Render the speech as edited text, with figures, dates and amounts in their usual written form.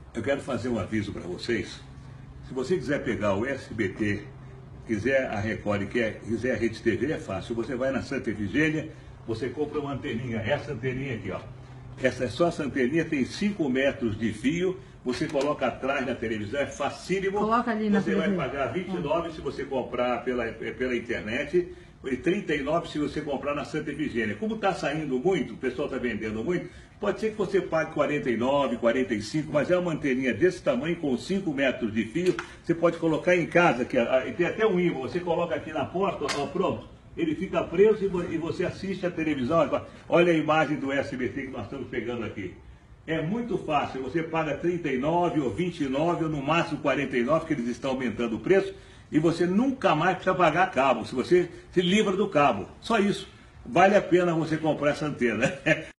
Eu quero fazer um aviso para vocês. Se você quiser pegar o SBT, quiser a Record, quiser a Rede TV, é fácil. Você vai na Santa Efigênia, você compra uma anteninha, essa anteninha aqui, ó. Essa é só essa anteninha, tem 5 metros de fio, você coloca atrás na televisão, é facílimo. Coloca ali na Você vai televisão. pagar R$29 se você comprar pela internet, e R$39 se você comprar na Santa Efigênia. Como está saindo muito, o pessoal está vendendo muito, pode ser que você pague R$49, R$45, mas é uma anteninha desse tamanho, com 5 metros de fio, você pode colocar em casa, que tem até um ímã, você coloca aqui na porta, ó, pronto. Ele fica preso e você assiste a televisão. Olha a imagem do SBT que nós estamos pegando aqui. É muito fácil, você paga R$39 ou R$29 ou no máximo R$49, que eles estão aumentando o preço, e você nunca mais precisa pagar cabo, se você se livra do cabo. Só isso. Vale a pena você comprar essa antena.